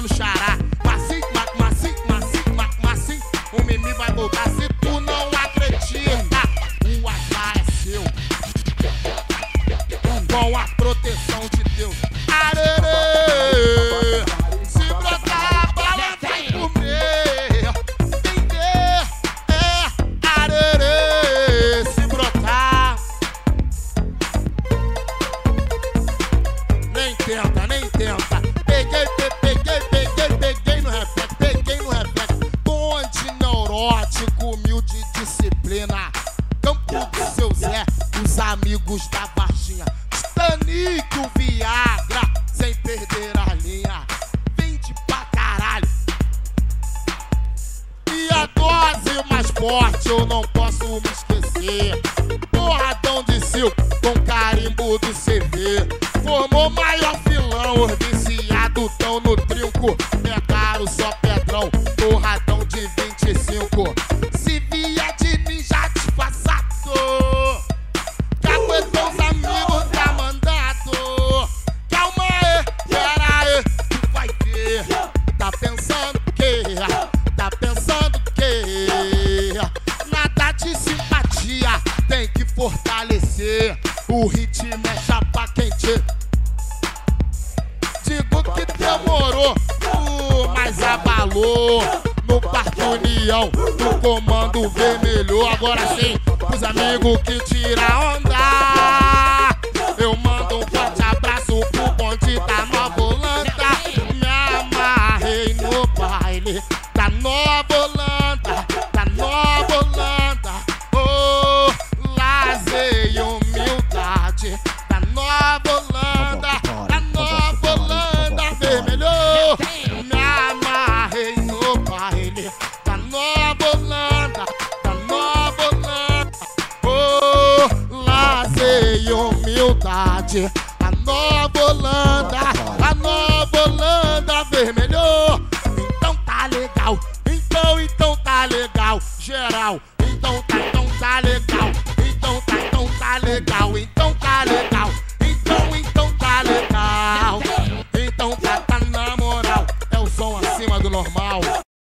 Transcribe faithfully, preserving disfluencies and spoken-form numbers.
mano Xará. Massim, ma, massim, massim, ma, massim, o Mimi vai voltar. Se tu não acredita, o azar é seu, com a proteção de Deus. Arerê, se brotar a bala vai comer. Entender, é, arerê, se brotar. Nem tenta, nem tenta. Peguei, pe, peguei, peguei, peguei no reflexo, peguei no reflexo. Bonde neurótico, humilde disciplina. Campo do seu Zé, os amigos da Varginha. Titanic, o Viagra, sem perder a linha. Vende pra caralho. E a dose mais forte eu não posso me esquecer. Porradão de Silco com carimbo do C V. Formou maior filão, os viciados tão no trinco. Pegaram só pedrão, porradão de vinte e cinco. Se vier de ninja disfarçado, caguetou os amigos tá mandado. Calma aí, pera aí, tu vai ver. Tá pensando que, tá pensando que nada de simpatia, tem que fortalecer. O ritmo é chapa quente. Digo que demorou, uh, mas abalou. No Parque União, no Comando Vermelho. Agora sim, os amigos que tira onda. Eu mando um forte abraço pro bonde da Nova Holanda. Me amarrei no baile da Nova Holanda, da Nova Holanda. Oh, lazer e humildade da Nova Holanda, da Nova Holanda Vermelho. Me amarrei no baile da Nova Holanda, da Nova Holanda. Oh, lazer e humildade, a Nova Holanda, a Nova Holanda Vermelho. Então tá legal, então, então tá legal, geral. Então tá, então tá legal, então tá, então tá legal, então tá legal, então, então tá legal. Então tá, tá na moral, é o som acima do normal.